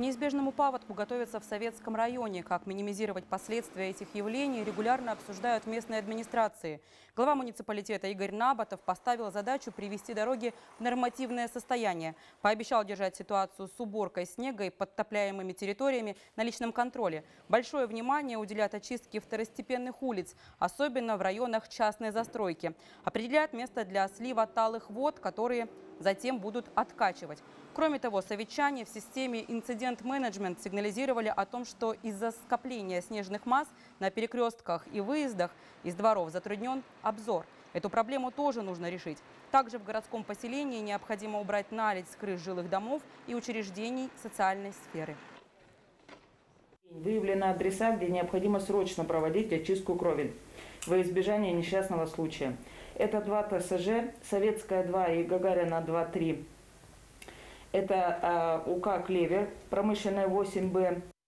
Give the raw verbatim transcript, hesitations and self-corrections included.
неизбежному паводку готовятся в Советском районе. Как минимизировать последствия этих явлений, регулярно обсуждают в местной администрации. Глава муниципалитета Игорь Набатов поставил задачу привести дороги в нормативное состояние. Пообещал держать ситуацию с уборкой снега и подтопляемыми территориями на личном контроле. Большое внимание уделят очистке второстепенных улиц, особенно в районах частной застройки. Определяют место для слива талых вод, которые затем будут откачивать. Кроме того, советчане в системе инцидент-менеджмент сигнализировали о том, что из-за скопления снежных масс на перекрестках и выездах из дворов затруднен обзор. Эту проблему тоже нужно решить. Также в городском поселении необходимо убрать наледь с крыш жилых домов и учреждений социальной сферы. Выявлены адреса, где необходимо срочно проводить очистку кровель во избежание несчастного случая. Это два ТСЖ, Советская два и Гагарина два три. Это УК «Клевер», промышленная восемь Б.